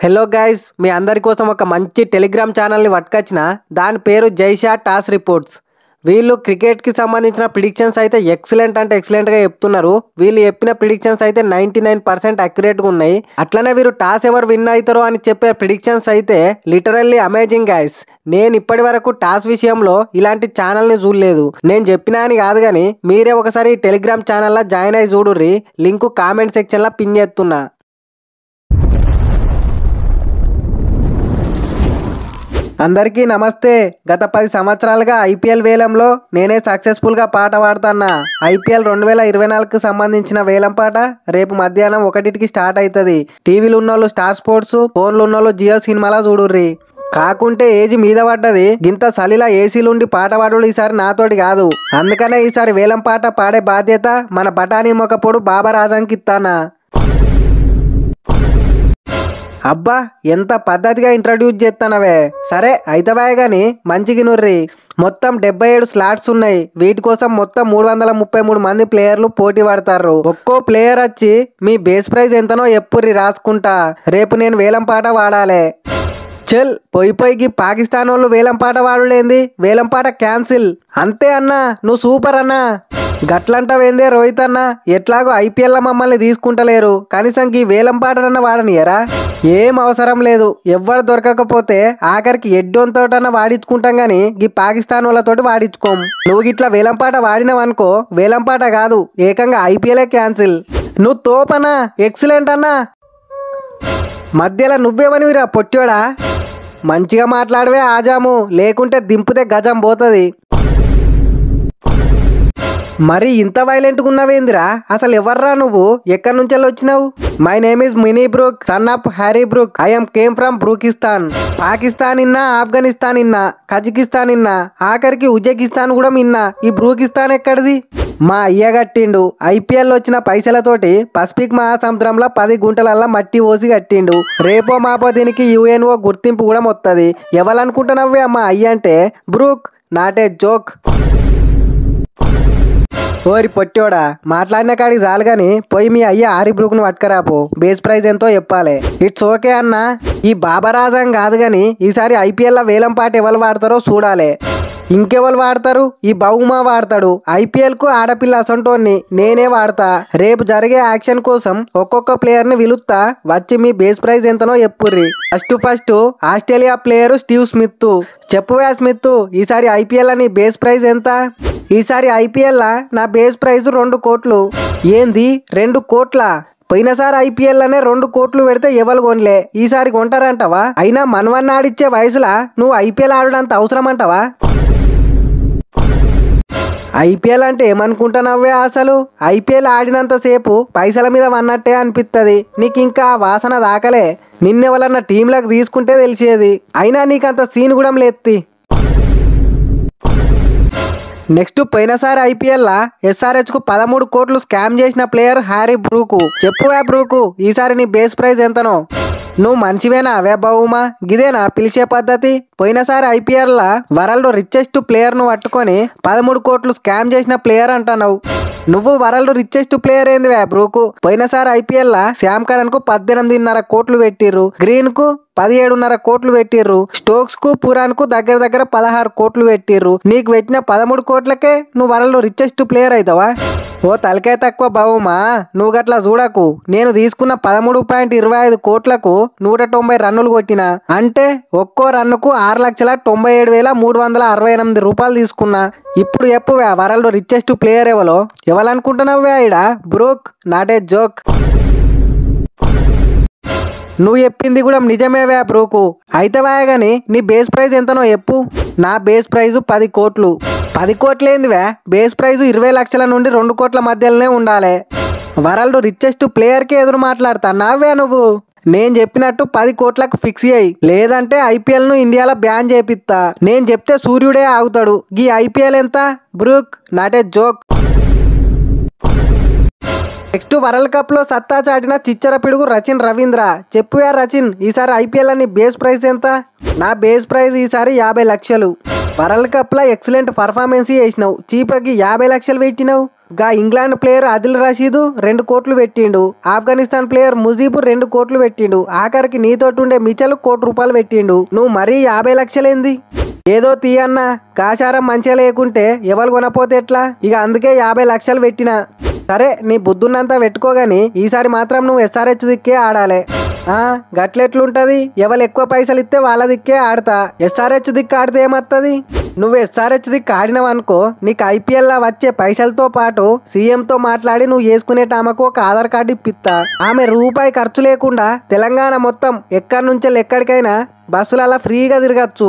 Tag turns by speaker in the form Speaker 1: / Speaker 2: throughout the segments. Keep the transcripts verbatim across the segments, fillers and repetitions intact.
Speaker 1: Hello guys, మీ అందరి కోసం ఒక మంచి టెలిగ్రామ్ ఛానల్ని పట్టుకొచ్చిన. దాని పేరు జైషా టాస్ రిపోర్ట్స్. వీళ్ళు క్రికెట్కి సంబంధించిన ప్రిడిక్షన్స్ అయితే ఎక్సలెంట్ అంటే ఎక్సలెంట్గా చెప్తున్నారు. వీళ్ళు చెప్పిన ప్రిడిక్షన్స్ అయితే నైంటీ నైన్ పర్సెంట్ అక్యురేట్గా ఉన్నాయి. అట్లనే వీరు టాస్ ఎవరు విన్ అవుతారో అని చెప్పే ప్రిడిక్షన్స్ అయితే లిటరల్లీ అమేజింగ్ గైస్. నేను ఇప్పటి వరకు టాస్ విషయంలో ఇలాంటి ఛానల్ని చూడలేదు. నేను చెప్పినా అని కాదు కానీ మీరే ఒకసారి టెలిగ్రామ్ ఛానల్లో జాయిన్ అయ్యి చూడుర్రి. లింకు కామెంట్ సెక్షన్లో పిన్ చేస్తున్నా. అందరికీ నమస్తే. గత పది సంవత్సరాలుగా ఐపీఎల్ వేలంలో నేనే సక్సెస్ఫుల్గా పాట పాడుతున్నా. ఐపీఎల్ రెండు వేల ఇరవై నాలుగుకి సంబంధించిన వేలం పాట రేపు మధ్యాహ్నం ఒకటికి స్టార్ట్ అవుతుంది. టీవీలు ఉన్నోళ్ళు స్టార్ స్పోర్ట్స్, ఫోన్లు ఉన్నోళ్ళు జియో సినిమాలో చూడుర్రి. కాకుంటే ఏజీ మీద పడ్డది, గింత సలిలా ఏసీలుండి పాట పాడు ఈసారి నాతోటి కాదు. అందుకనే ఈసారి వేలం పాట పాడే బాధ్యత మన బఠానీ మొక్కపోడు బాబా రాజానికి ఇస్తానా. అబ్బా, ఎంత పద్ధతిగా ఇంట్రడ్యూస్ చేస్తానవే. సరే అయితవే గాని మంచిగా నుర్రి. మొత్తం డెబ్బై ఏడు స్లాట్స్ ఉన్నాయి. వీటి కోసం మొత్తం మూడు వందల ముప్పై మూడు మంది ప్లేయర్లు పోటీ పడతారు. ఒక్కో ప్లేయర్ వచ్చి మీ బేస్ ప్రైజ్ ఎంతనో ఎప్పుర్రి రాసుకుంటా. రేపు నేను వేలం పాట వాడాలే. చెల్ పొయ్యి పొయ్యికి పాకిస్తాన్ వాళ్ళు వేలం పాట వాడులేంది, వేలం పాట క్యాన్సిల్. అంతే అన్నా, నువ్వు సూపర్ అన్నా. గట్లంటవేందే రోహిత్ అన్న, ఎట్లాగో ఐపీఎల్ మమ్మల్ని తీసుకుంటలేరు, కనీసం ఈ వేలం పాటనన్నా వాడనియరా? ఏం అవసరం లేదు. ఎవ్వరు దొరకకపోతే ఆఖరికి ఎడ్డోంతోటన్నా వాడించుకుంటాం గానీ ఈ పాకిస్తాన్ వాళ్ళతోటి వాడించుకోం. నువ్వు గిట్లా వేలం పాట వాడినావనుకో, వేలం పాట కాదు ఏకంగా ఐపీఎలే క్యాన్సిల్. నువ్వు తోపనా, ఎక్సలెంట్ అన్నా. మధ్యలో నువ్వేమనివిరా పొట్టోడా? మంచిగా మాట్లాడవే ఆజాము, లేకుంటే దింపుతే గజం పోతుంది. మరి ఇంత వైలెంట్గా ఉన్నావేందిరా? అసలు ఎవర్రా నువ్వు? ఎక్కడి నుంచి వచ్చినావు? My name is Mini Brook, son of Harry Brook. I'm came from Brookistan. Pakistan ఇన్నా, ఆఫ్ఘనిస్తాన్ ఇన్నా, కజకిస్తాన్ ఇన్నా, ఆఖరికి ఉజ్బెకిస్తాన్ కూడా ఇన్నా. ఈ బ్రూకిస్తాన్ ఎక్కడిది? మా అయ్య కట్టిండు. ఐపీఎల్ వచ్చిన పైసలతోటి పసిఫిక్ మహాసముద్రంలో పది గుంటలల్లా మట్టి పోసి కట్టిండు. రేపో మాపో దీనికి యుఎన్ఓ గుర్తింపు కూడా మొత్తది. ఎవరనుకుంటున్నావే అమ్మా అయ్య అంటే? Brook, not a joke. ఓరి పొట్టోడా, మాట్లాడిన కాడికి చాలు గాని పోయి మీ అయ్య ఆరి బ్రూక్ ను పట్టుకరాపో. బేస్ ప్రైజ్ ఎంతో చెప్పాలి. ఇట్స్ ఓకే అన్న. ఈ బాబరాజం కాదు గాని ఈసారి ఐపీఎల్ లో వేలం పాట ఎవరు వాడతారో చూడాలి. ఇంకెవరు వాడతారు? ఈ బహుమా వాడతాడు. ఐపీఎల్ కు ఆడపిల్ల అసంటోన్ని నేనే వాడతా. రేపు జరిగే యాక్షన్ కోసం ఒక్కొక్క ప్లేయర్ ని విలుస్తా. వచ్చి మీ బేస్ ప్రైజ్ ఎంతనో చెప్పుర్రి. First first Australia player Steve Smith. చెప్పువే స్మిత్, ఈసారి ఐపీఎల్ అని బేస్ ప్రైజ్ ఎంత? ఈసారి ఐపీఎల్ నా బేస్ ప్రైజ్ రెండు కోట్లు. ఏంది రెండు కోట్ల? పోయినసారి ఐపీఎల్ అనే రెండు కోట్లు పెడితే ఎవరు కొనలే, ఈసారి కొంటారంటవా? అయినా మనవన్న ఆడిచ్చే వయసులా నువ్వు ఐపీఎల్ ఆడడంత అవసరం అంటవా? ఐపీఎల్ అంటే ఏమనుకుంటున్నావే అసలు? ఐపీఎల్ ఆడినంతసేపు పైసల మీద వన్నట్టే అనిపిస్తుంది. నీకు ఇంకా వాసన దాకలే. నిన్నెవరన్నా టీంలకు తీసుకుంటే తెలిసేది. అయినా నీకంత సీన్ కూడా లేత్తి. నెక్స్ట్ పోయినసారి ఐపీఎల్ ఎస్ఆర్హెచ్ కు పదమూడు కోట్లు స్కామ్ చేసిన ప్లేయర్ హ్యారీ బ్రూకు. చెప్పువే బ్రూకు, ఈసారి నీ బేస్ ప్రైజ్ ఎంతనో? నువ్వు మనిషివేనా అవే బహుమా? గిదేనా పిలిచే పద్ధతి? పోయినసారి ఐపీఎల్ వరల్డ్ రిచెస్ట్ ప్లేయర్ ను పట్టుకొని పదమూడు కోట్లు స్కామ్ చేసిన ప్లేయర్ అంటున్నావు. నువ్వు వరల్డ్ రిచెస్ట్ ప్లేయర్ ఏంది వే బ్రూకు? పోయినసారి ఐపీఎల్ శామ్ కరణ్ కు పద్దెనిమిదిన్నర కోట్లు పెట్టిర్రు, గ్రీన్ కు పదిహేడున్నర కోట్లు పెట్టిర్రు, స్టోక్స్ కు పురాన్ కు దగ్గర దగ్గర పదహారు కోట్లు పెట్టిర్రు. నీకు పెట్టిన పదమూడు కోట్లకే నువ్వు వరల్డ్ రిచెస్ట్ ప్లేయర్ అవుతావా? ఓ తలకాయ తక్కువ బావుమా, నువ్వు గట్లా చూడకు. నేను తీసుకున్న పదమూడు పాయింట్ ఇరవై ఐదు కోట్లకు నూట తొంభై రన్నులు కొట్టిన అంటే ఒక్కో రన్నుకు ఆరు లక్షల తొంభై ఏడు వేల మూడు వందల అరవై ఎనిమిది రూపాయలు తీసుకున్నా. ఇప్పుడు చెప్పువే వరల్డ్ రిచెస్ట్ ప్లేయర్ ఎవలో? ఎవరనుకుంటున్నావే ఇడ? Brook, not a joke. నువ్వు చెప్పింది కూడా నిజమేవే బ్రూకు. అయితేవా గాని నీ బేస్ ప్రైజ్ ఎంతనో చెప్పు. నా బేస్ ప్రైజు పది కోట్లు. పది కోట్లేందివే? బేస్ ప్రైజు ఇరవై లక్షల నుండి రెండు కోట్ల మధ్యలోనే ఉండాలి. వరల్డ్ రిచెస్ట్ ప్లేయర్కే ఎదురు మాట్లాడుతున్నావే నువ్వు. నేను చెప్పినట్టు పది కోట్లకు ఫిక్స్ అయ్యి, లేదంటే ఐపీఎల్ ను ఇండియాలో బ్యాన్ చేపిస్తా. నేను చెప్తే సూర్యుడే ఆగుతాడు. గీ ఐపీఎల్ ఎంత? Brook, not a joke. Next world cup లో సత్తా చాటిన చిచ్చర పిడుగు రచిన్ రవీంద్ర. చెప్పుయా రచిన్, ఈసారి ఐపీఎల్ అని బేస్ ప్రైస్ ఎంత? నా బేస్ ప్రైస్ ఈసారి యాభై లక్షలు. వరల్డ్ కప్ లో ఎక్సలెంట్ పర్ఫార్మెన్స్ చేసినావు, చీపకి యాభై లక్షలు పెట్టినావు. గా ఇంగ్లాండ్ ప్లేయర్ ఆదిల్ రషీద్ రెండు కోట్లు పెట్టిండు. ఆఫ్ఘనిస్తాన్ ప్లేయర్ ముజీబ్ రెండు కోట్లు పెట్టిండు. ఆఖరికి నీతోటి ఉండే మిచల్ కోటి రూపాయలు పెట్టిండు. నువ్వు మరీ యాభై లక్షలేంది? ఏదో తీయన్న కాశారం మంచిగా లేకుంటే ఎవరు కొనపోతే ఎట్లా? ఇక అందుకే యాభై లక్షలు పెట్టినా. సరే నీ బుద్ధున్నంతా పెట్టుకోగాని ఈసారి మాత్రం నువ్వు ఎస్ఆర్హెచ్ దిక్కే ఆడాలి. ఆ గట్లెట్లుంటది? ఎవరు ఎక్కువ పైసలు ఇస్తే వాళ్ళ దిక్కే ఆడతా. ఎస్ఆర్హెచ్ దిక్కు ఆడితే ఏమత్తది? నువ్వు ఎస్ఆర్హెచ్ దిక్కు ఆడినావనుకో నీకు ఐపీఎల్ లా వచ్చే పైసలతో పాటు సీఎంతో మాట్లాడి నువ్వు వేసుకునే ఆమెకు ఒక ఆధార్ కార్డు ఇప్పిస్తా. ఆమె రూపాయి ఖర్చు లేకుండా తెలంగాణ మొత్తం ఎక్కడి నుంచి ఎక్కడికైనా బస్సులలో ఫ్రీగా తిరగచ్చు.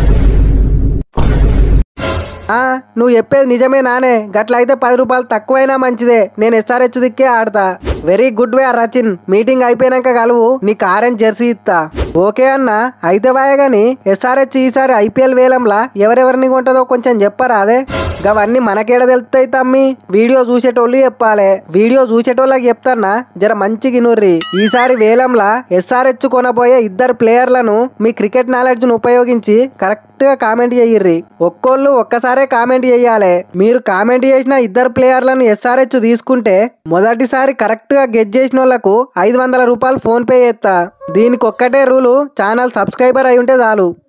Speaker 1: ఆ నువ్వు చెప్పేది నిజమే నానే. గట్లయితే పది రూపాయలు తక్కువైనా మంచిదే. నేను ఎస్ఆర్హెచ్ దిక్కే ఆడతా. వెరీ గుడ్ వే రచిన్. మీటింగ్ అయిపోయినాక కలువు, నీకు ఆరెంజ్ జెర్సీ ఇస్తా. ఓకే అన్న. అయితే వాయ గాని ఎస్ఆర్హెచ్ ఈసారి ఐపీఎల్ వేలంలా ఎవరెవరిని కొంటదో కొంచెం చెప్పరా? అదే గవన్నీ మనకేడ తెలుస్తాయి తమ్మి. వీడియో చూసేటోళ్ళు చెప్పాలి. వీడియో చూసేటోళ్ళకి చెప్తాన్నా జర మంచిగా ఇనుర్రి. ఈసారి వేలంలా ఎస్ఆర్హెచ్ కొనబోయే ఇద్దరు ప్లేయర్లను మీ క్రికెట్ నాలెడ్జ్ ను ఉపయోగించి కరెక్ట్ గా కామెంట్ చెయ్యిర్రి. ఒక్కోళ్ళు ఒక్కసారే కామెంట్ చెయ్యాలి. మీరు కామెంట్ చేసిన ఇద్దరు ప్లేయర్లను ఎస్ఆర్హెచ్ తీసుకుంటే మొదటిసారి కరెక్ట్ గా గెట్ చేసిన వాళ్ళకు ఐదు వందల రూపాయలు ఫోన్ పే చేస్తా. దీనికి ఒక్కటే రూలు, ఛానల్ సబ్స్క్రైబర్ అయి ఉంటే చాలు.